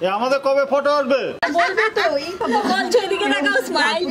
আমাদের কবে ফটো আসবে বলবে তো এই বলছো এদিকে তাকাও স্মাইল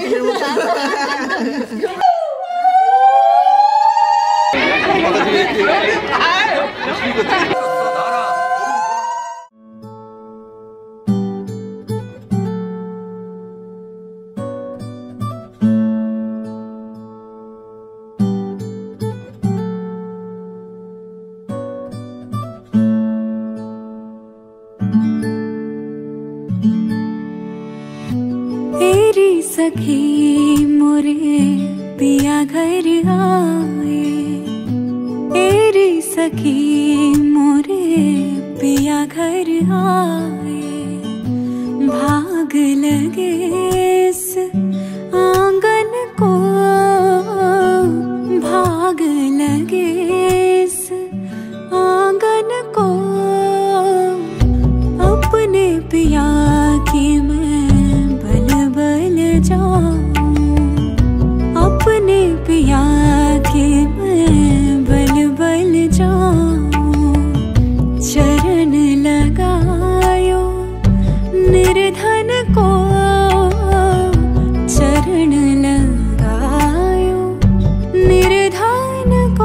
सखी मोरे पिया घर आए, तेरी सखी मोरे पिया घर आए। भाग लगे इस आंगन को, भाग लगे इस आंगन को। अपने पिया की अपने पिया के मैं बल बल जाऊं। चरण लगायो निर्धन को, चरण लगायो निर्धन को।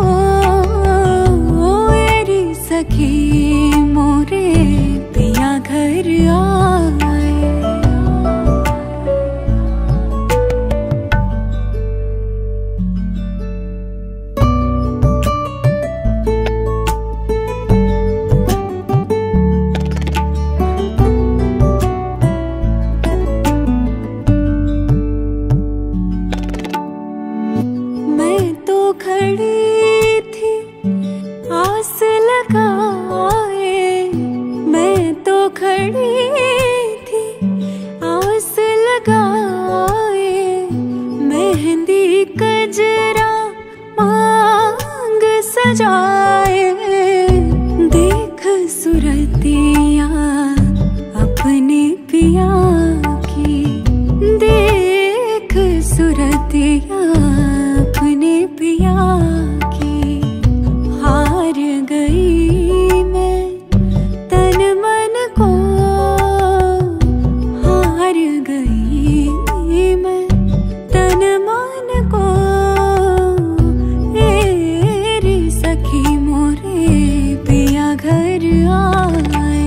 मेरी सखी मोरे पिया घर आए। देख सुरतिया अपने पिया की, देख सुरतिया अपने पिया की। हार गई मैं तन मन को, हार गई मैं तन मन को। घर आए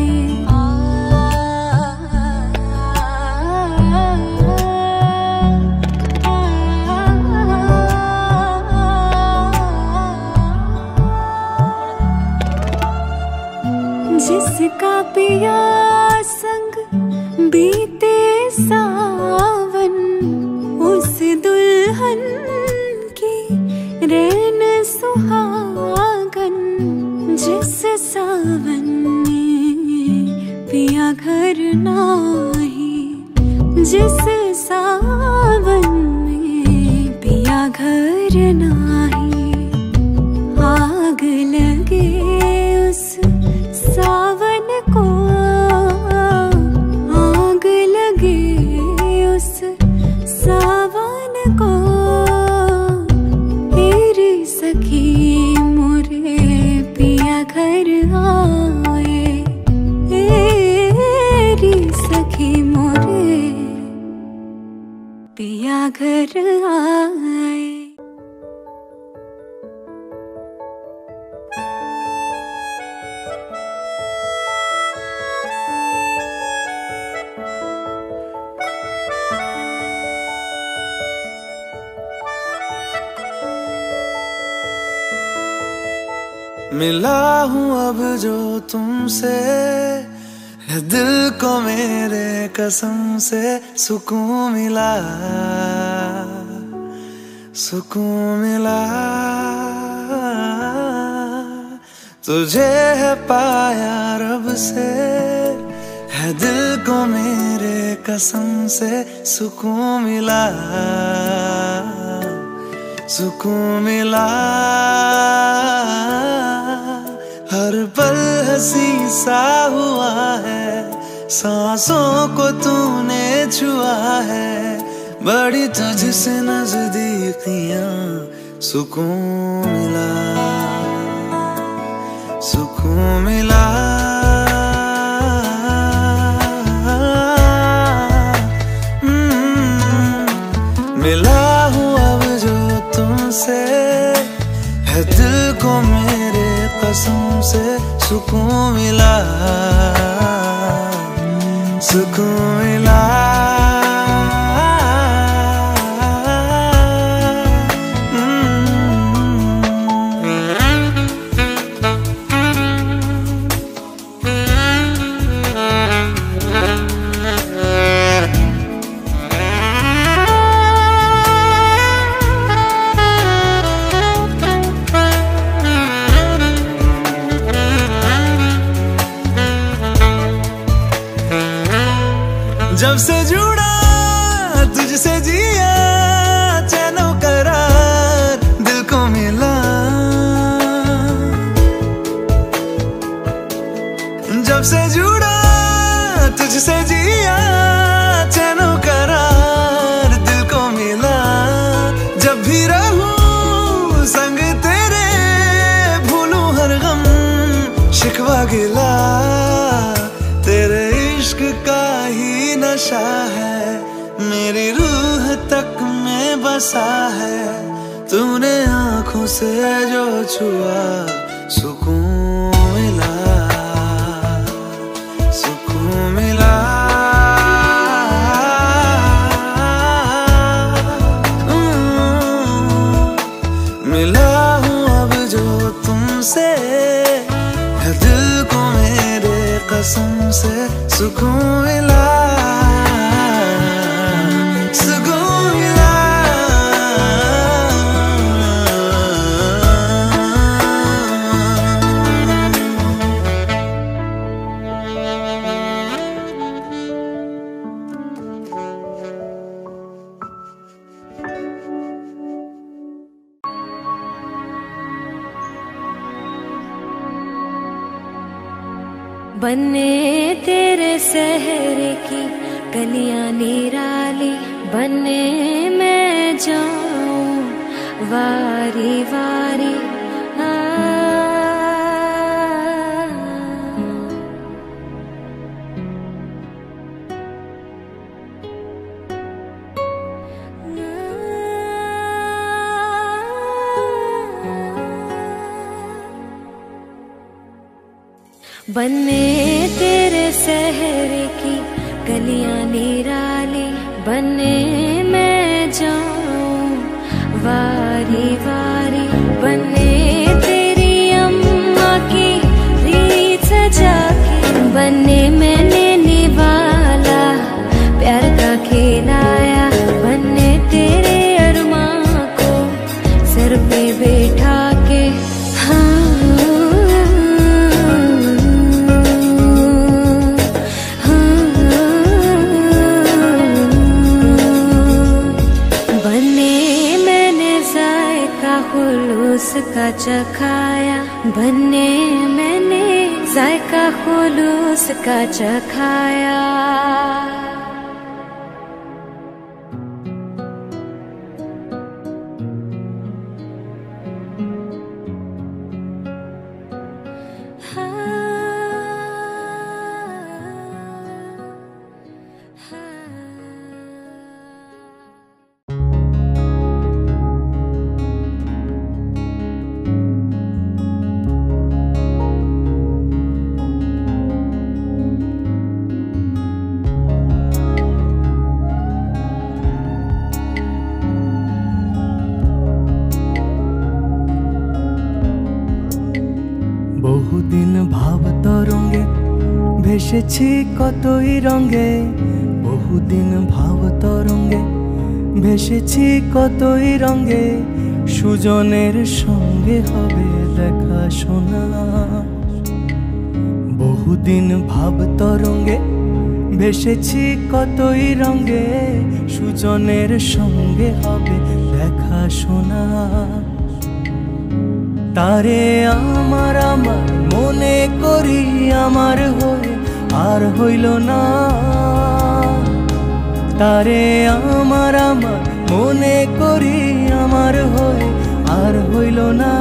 जिसका पिया संग बीते सावन, उस दुल्हन की रैन सुहागन। जिस सावन में पिया घर नाही, जिस सावन में पिया घर नाही। आग लगे उस सावन को, आग लगे उस सावन को। तेरी सखी मोरे पिया घर आए, तेरी सखी मोरे पिया घर आए। मिला हूँ अब जो तुमसे, है दिल को मेरे कसम से सुकून मिला, सुकून मिला। तुझे है पाया रब से, है दिल को मेरे कसम से सुकून मिला, सुकून मिला। हर पल हंसी सा हुआ है, सांसों को तूने छुआ है। बड़ी तुझसे नजदीकियां, सुकून मिला, सुकून मिला। कसम से सुकून मिला, सुकून मिला। जब से जुड़ा तुझसे जिया, चैनो करार दिल को मिला। जब से जुड़ा तुझसे जिया, चैनो करार दिल को मिला। जब भी रहूं संग तेरे, भूलूं हर गम शिकवा गिला। तेरे इश्क का ही नशा है, मेरी रूह तक में बसा है। तूने आंखों से जो छुआ, सुकून मिला, सुकून मिला। मिला हूँ अब जो तुमसे, है दिल को मेरे कसम से सुकून मिला, सुकून मिला। बने तेरे शहर की गलियां निराली, बने मैं जाऊं वारी वारी। बने तेरे शहर की गलियां निराली, बने मैं जाऊं वारी वारी। बने तेरी अम्मा की रीत सजा के, बने मैंने निवाला प्यार का खिलाया। बने तेरे अरमां को सर पे बैठा के, हाँ का चखाया। बने मैंने जायका खुलूस का चखाया। বহুদিন ভাব তরঙ্গে ভেসেছি কতই রঙে, বহুদিন ভাব তরঙ্গে ভেসেছি কতই রঙে। সুজনের সঙ্গে হবে দেখা শোনা, বহুদিন ভাব তরঙ্গে ভেসেছি কতই রঙে। সুজনের সঙ্গে হবে দেখা শোনা। তারে আমার আমার মনে করি, আমার হয়ে আর হইল না। তারে আমার আমার মনে করি, আমার হয়ে আর হইল না।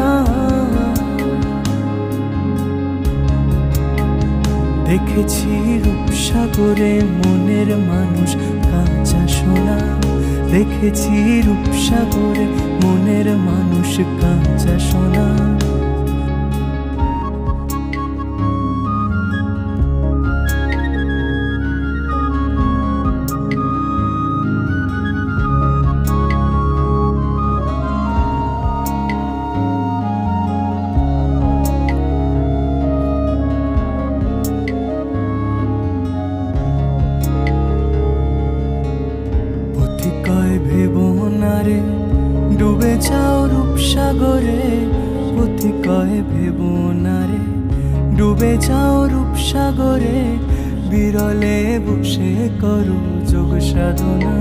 দেখেছি রূপসাগরে মনের মানুষ কাঁচা সোনা, দেখেছি রূপসাগরে মনের মানুষ কাঁচা সোনা। ডুবে যাও রূপসাগরে বিরলে বসে করো যোগ সাধনা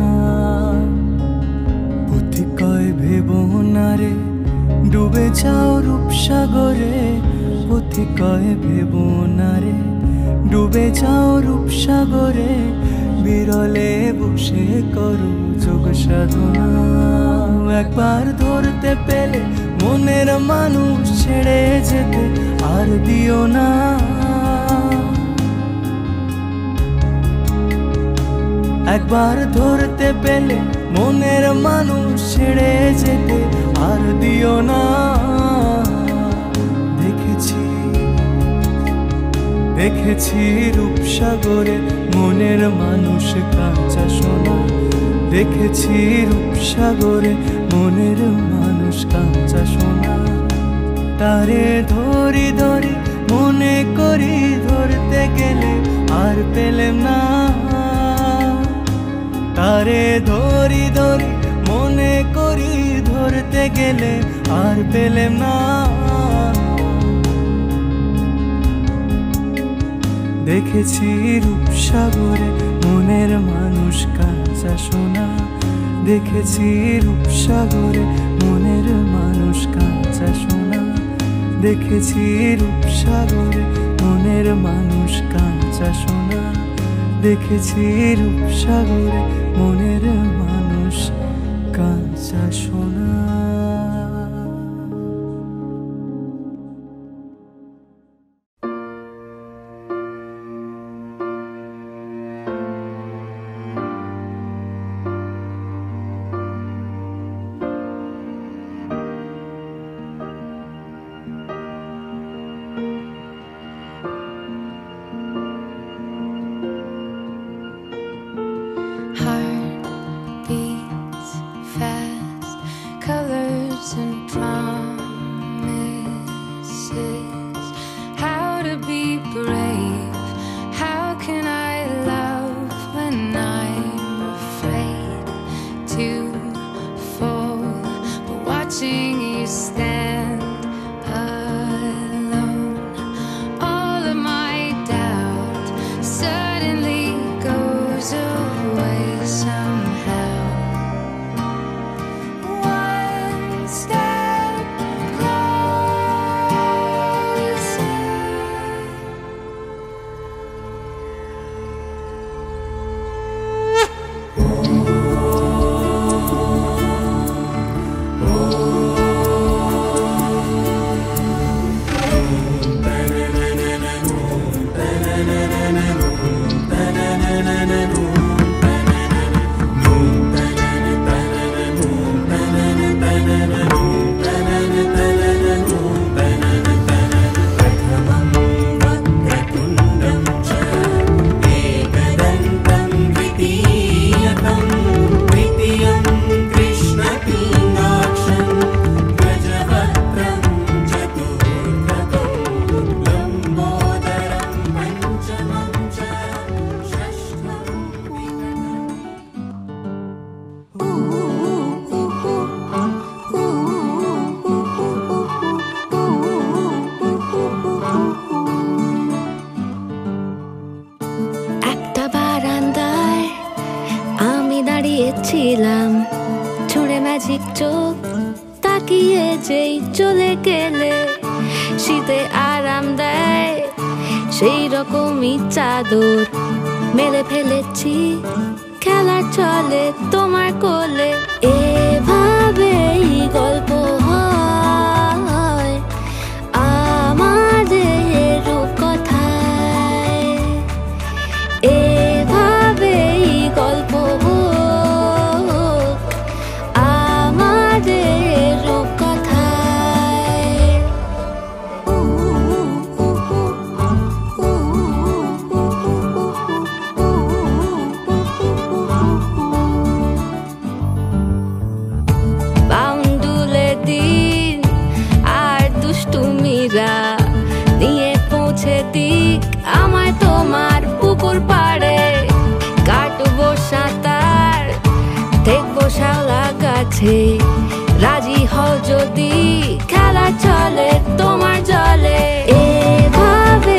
পথিকয় ভেবো না রে ডুবে যাও রূপসাগরে পথিকয় ভেবো না রে ডুবে যাও রূপসাগরে বিরলে বসে করো যোগ সাধনা একবার ধরতে পেলে মনের মানুষ ছেড়ে যেতে আর দিও না একবার ধরতে পেলে মনের মানুষ ছেড়ে যেতে আর দিও না দেখেছি রূপসাগরে মনের মানুষ কাঁচা সোনা দেখেছি রূপসাগরে মনের মানুষ কাঁচা সোনা তারে ধরি ধরি মনে করি ধরতে গেলে আর পেলাম না তারে ধরি ধরি মনে করি ধরতে গেলে আর পেলাম না দেখেছি রূপসাগরে মনের মানুষ কাঁচা সোনা দেখেছি রূপসাগরে মনের মানুষ কাঁচা সোনা দেখেছি রূপসাগরে মনের মানুষ কাঁচা সোনা দেখেছি রূপসাগরে মনের মানুষ কাঁচা সোনা ছিলাম ছুঁড়ে ম্যাজিক চোখ তাকিয়ে যেই চলে গেলে শীতে আরাম দেয় সেই রকমই চাদর মেলে ফেলেছি খেলা চলে তোমার কোলে এভাবেই গল্প হয় আমাদের রূপকথায় এভাবেই গল্প নিয়ে পৌঁছে দিক আমার তোমার পুকুর পাড়ে কাটবো সাঁতার দেখবো শাওলা গাছে রাজি হও যদি খেলা চলে তোমার জলে এভাবে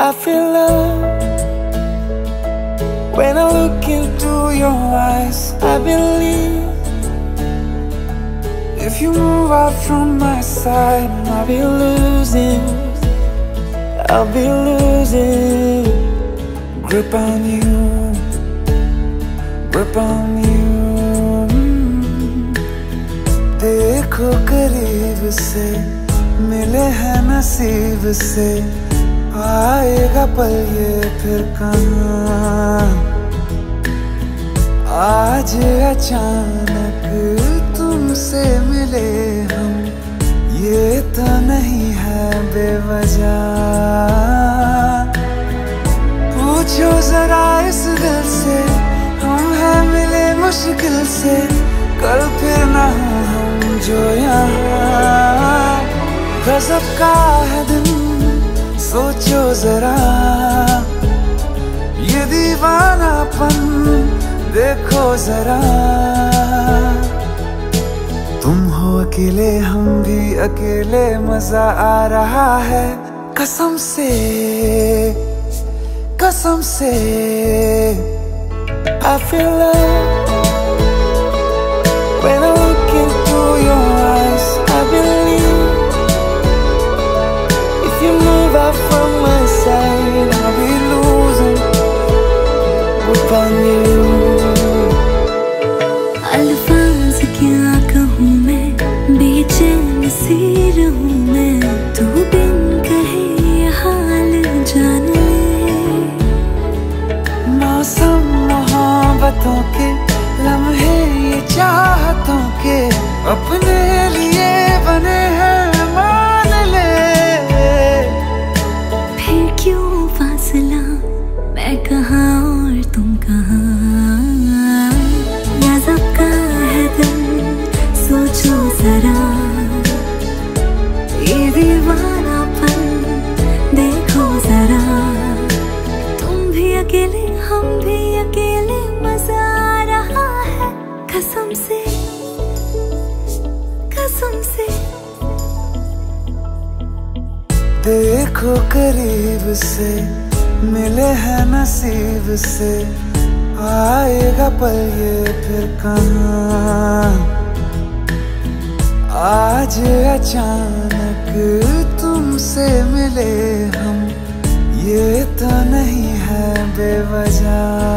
I feel love when I look into your eyes. I believe if you move out from my side, I'll be losing grip on you, grip on you. देखो करीब से मिले हैं नसीब से, आएगा पल ये फिर कहाँ। आज अचानक तुमसे मिले हम, ये तो नहीं है बेवजह। पूछो जरा इस दिल से, हम हैं मिले मुश्किल से, कल फिर ना हो हम जो यहाँ। गजब का है दिन सोचो जरा, ये दीवानापन देखो जरा। तुम हो अकेले हम भी अकेले, मजा आ रहा है कसम से, कसम से। I feel love when I look into your eyes. I believe if you move out from my side, I'll be losing grip on you. अल्फाज क्या कहूँ मैं, बेचैन सी रहूँ मैं, तू बिन कहे ये हाल जान ले। मौसम मोहब्बतों के लम्हे ये चाहतों के, अपने लिए बने हैं मान ले। फिर क्यों फासला, मैं कहाँ और तुम कहाँ। गजब का है दिल सोचो जरा, ये दीवानापन देखो जरा। तुम भी अकेले हम भी अकेले, मजा आ रहा है कसम से, कसम से। देखो करीब से मिले हैं नसीब से, आएगा पल ये फिर कहाँ। आज अचानक तुमसे मिले हम, ये तो नहीं है बेवजह।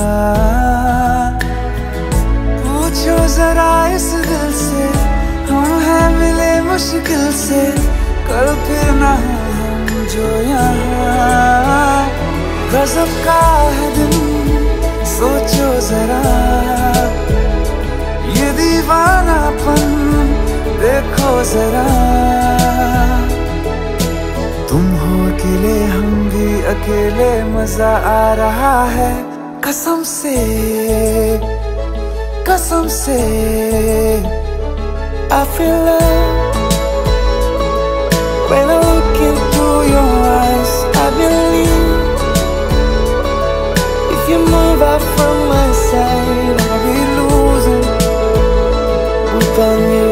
पूछो जरा इस दिल से, हम हैं मिले मुश्किल से, कल फिर ना हो हम जो यहाँ। गजब का है दिन सोचो जरा, ये दीवानापन देखो जरा। तुम हो अकेले हम भी अकेले, मजा आ रहा है कसम से, कसम से। I feel love when I look into your eyes. I believe if you move out from my side, I'll be losing grip on you.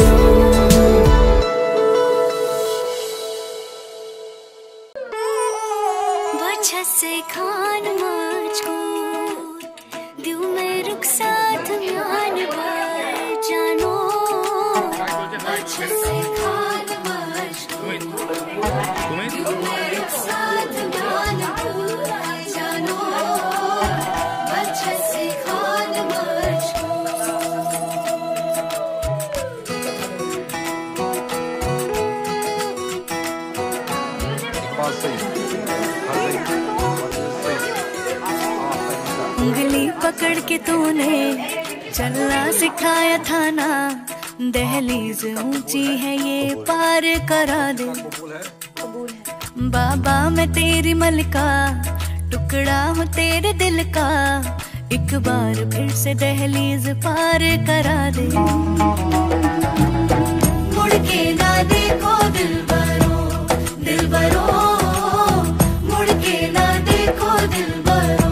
बचत से खान मुझको दिल में रुक साथ म्यान पर जानो। बचत से खान मुझको दिल में रुक साथ म्यान पर जानो। बचत से खान मुझको उंगली पकड़ के तूने चलना सिखाया था ना, दहलीज ऊंची है ये पार करा दे। बाबा मैं तेरी मलका, टुकड़ा हूँ तेरे दिल का, एक बार फिर से दहलीज पार करा दे। मुड़ के ना देखो दिलबरो, दिलबरो, मुड़ के ना देखो दिलबरो,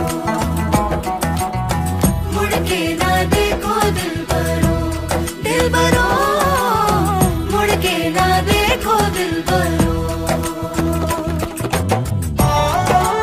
मुड़ के ना देखो दिलबरो, दिलबरो, मुड़ के ना देखो दिलबरो।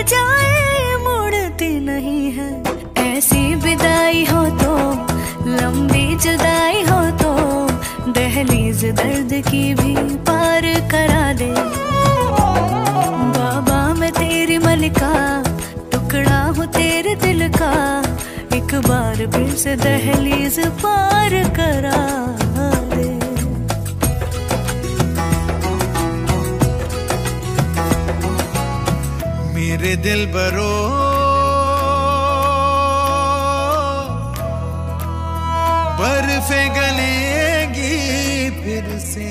जाए मुड़ती नहीं है। ऐसी विदाई हो तो, लंबी जुदाई हो तो, दहलीज दर्द की भी पार करा दे। बाबा मैं तेरी मलिका, टुकड़ा हूँ तेरे दिल का, एक बार फिर से दहलीज पार करा दे। मेरे दिल बरो बर्फे गलेगी फिर से,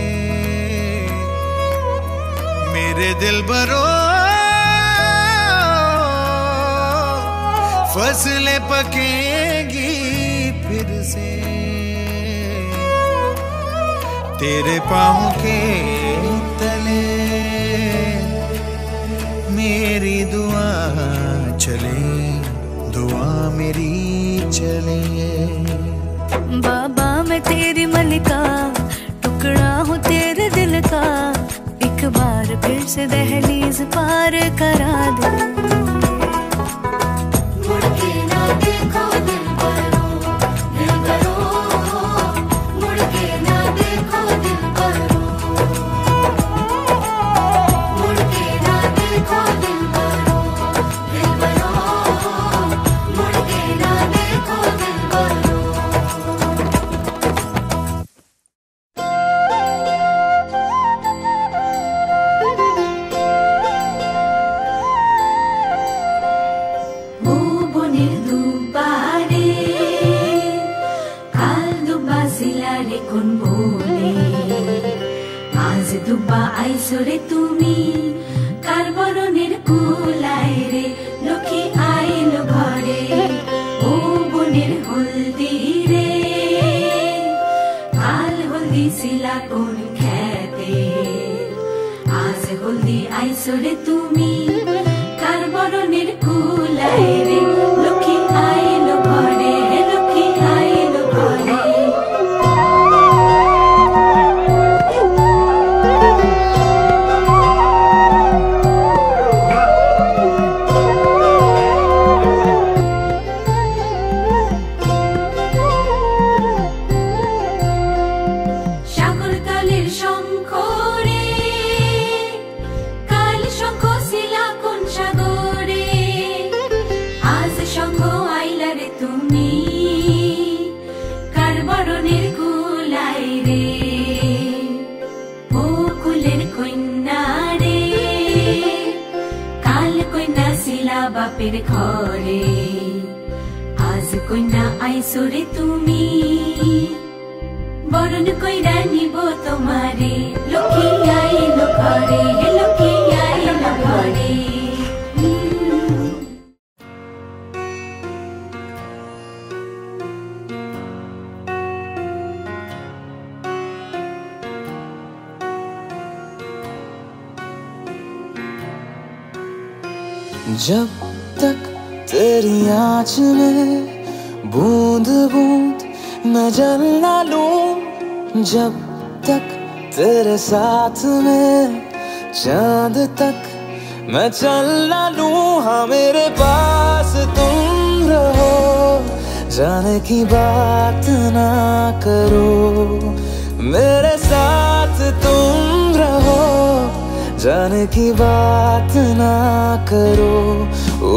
मेरे दिल बरो फसलें पकेगी फिर से। तेरे पाँव के तले मेरी दुआ चले, दुआ मेरी चले। बाबा मैं तेरी मलिका, टुकड़ा हूँ तेरे दिल का, एक बार फिर से दहलीज पार करा दे। मुड़ के ना देखो दिल बरो, दिल बरो, मुड़ के ना देखो दिल बरो, मुड़ के ना देखो दिल बरो, दिल बरो, मुड़ के ना देखो दिल बरो। আইসরে তুমি কার বরণের কুলায় রে, লক্ষ্মী আইল ঘরে ও বনের হলদি রে। কাল হলদি শিলা কোন খেতে, আজ হলদি আইসরে তুমি কার বরণের কুলায় রে, লক্ষ্মী আইল ঘরে, লক্ষ্মী আইল ঘরে। বাপের ঘরে আজ কন্যা আইসরে তুমি, বরণ কইরা নিব তোমারে, লক্ষ্মী আইল ঘরে, লক্ষ্মী আইল ঘরে। जब तक तेरी आँच में बूंद बूंद मैं जल ना लूं, जब तक तेरे साथ में चांद तक मैं चल ना लूं। हाँ मेरे पास तुम रहो, जाने की बात ना करो, मेरे साथ तुम रहो, जाने की बात ना करो। ओ,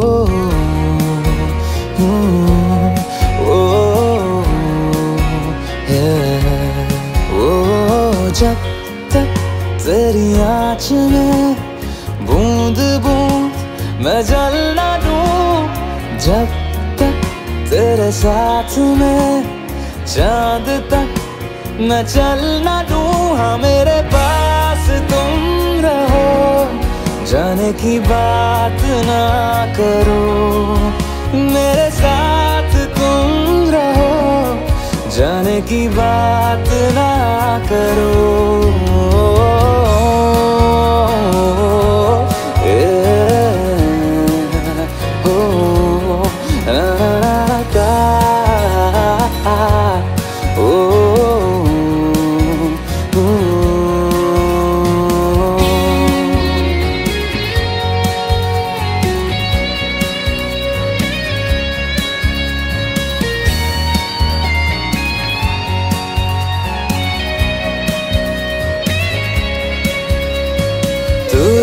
जब तक तेरी आँच में बूंद बूंद मैं जल ना लूं, जब तक तेरे साथ में चांद तक मैं चल ना लूं। हाँ मेरे पास तुम रहो, जाने की बात ना करो, मेरे साथ तुम रहो, जाने की बात ना करो।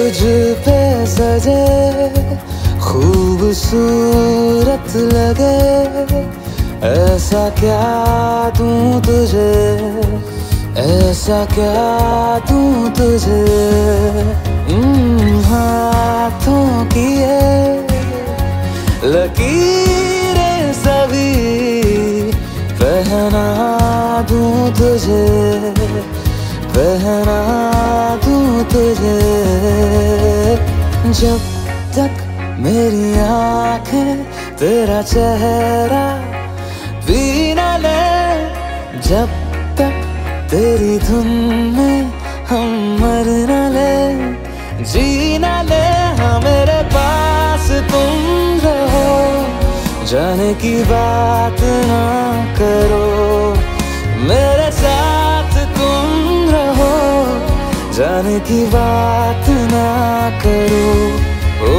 तुझ पे सजे खूबसूरत लगे, ऐसा क्या दूं तुझे, ऐसा क्या दूं तुझे। हाथों की ये लकीरें सभी पहना दूं तुझे, पहना दूं तुझे। जब तक मेरी आंखें तेरा चेहरा भी न ले, जब तक तेरी धुन में हम मर न ले, जी न ले। हाँ मेरे पास तुम रहो, जाने की बात ना करो, मेरे साथ तुम रहो, जाने की बात ना करो। ओ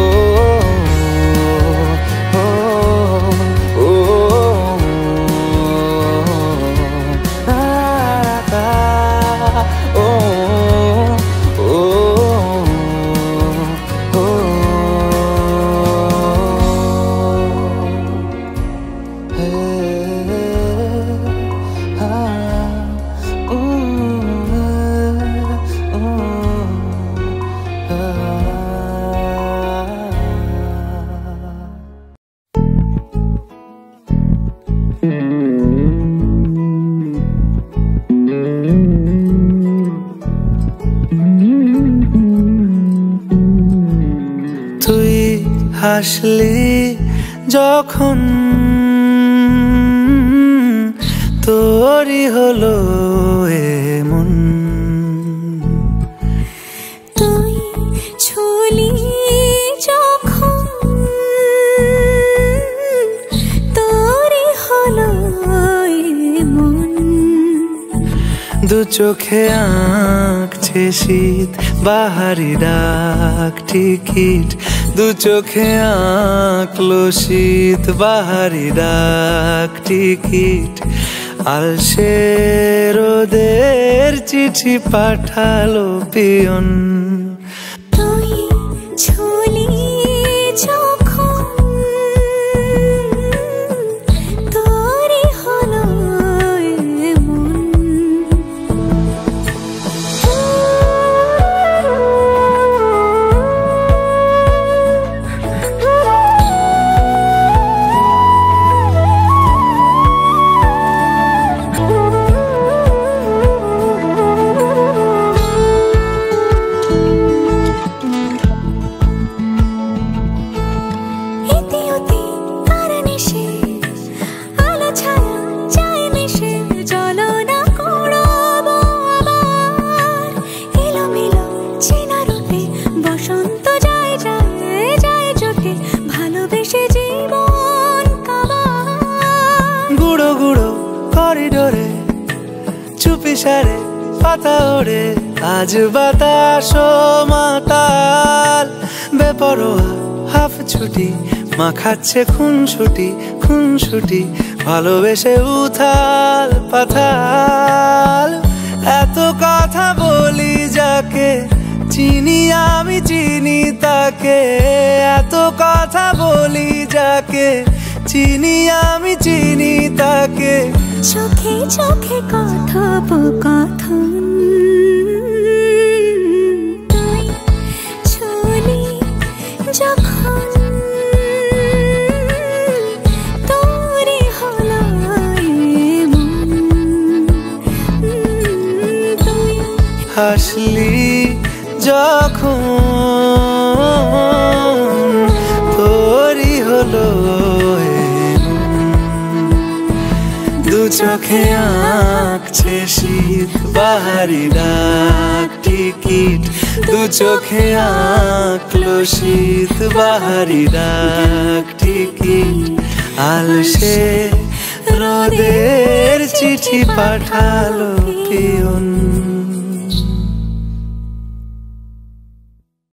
হাসলি যখন তোরই হলো এমন, তুই ছুলি যখন তোরই হলো এমন। দু চোখে আঁকছে শীত বাহারি ডাক টিকিট, দু চোখে আঁকলো শীত বাহারি ডাক টিকিট। আলসে রোদের চিঠি পাঠালো পিয়ন, তুই ছুলি যখন তোরই হলো এমন। সারে পাতা ওড়ে আজ বাতাস মাতাল, বেপরোয়া হাফ ছুটি মাখাচ্ছে খুনসুটি খুনসুটি, ভালোবেসে উথাল পাথাল। এত কথা বলি যাকে চিনি আমি চিনি তাকে, এত কথা বলি যাকে চিনি আমি চিনি তাকে। চোখে চোখে কথোপকথন, তুই ছুলি যখন তোরই হলো এমন। তুই হাসলি যখন তোরই হলো দু চোখে আঁকছে শীত বাহারি ডাক টিকিট, দু চোখে আঁকলো শীত বাহারি ডাক টিকিট। আলসে রোদের চিঠি পাঠালো পিয়ন।